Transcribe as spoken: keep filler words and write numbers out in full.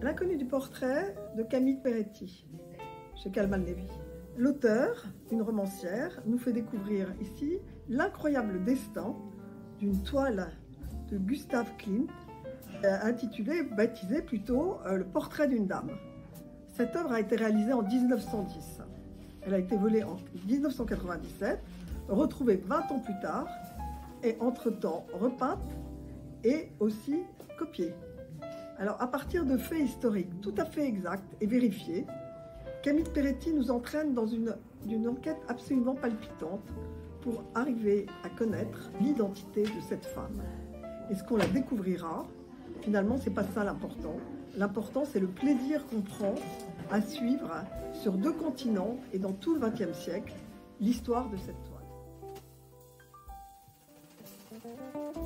L'inconnu du portrait de Camille Peretti, chez Calman Levy. L'auteur, une romancière, nous fait découvrir ici l'incroyable destin d'une toile de Gustav Klimt, intitulée, baptisée plutôt euh, Le portrait d'une dame. Cette œuvre a été réalisée en mille neuf cent dix. Elle a été volée en mille neuf cent quatre-vingt-dix-sept, retrouvée vingt ans plus tard, et entre-temps repeinte et aussi copiée. Alors, à partir de faits historiques tout à fait exacts et vérifiés, Camille Peretti nous entraîne dans une, une enquête absolument palpitante pour arriver à connaître l'identité de cette femme. Est-ce qu'on la découvrira? Finalement, c'est pas ça l'important. L'important, c'est le plaisir qu'on prend à suivre sur deux continents et dans tout le vingtième siècle l'histoire de cette toile.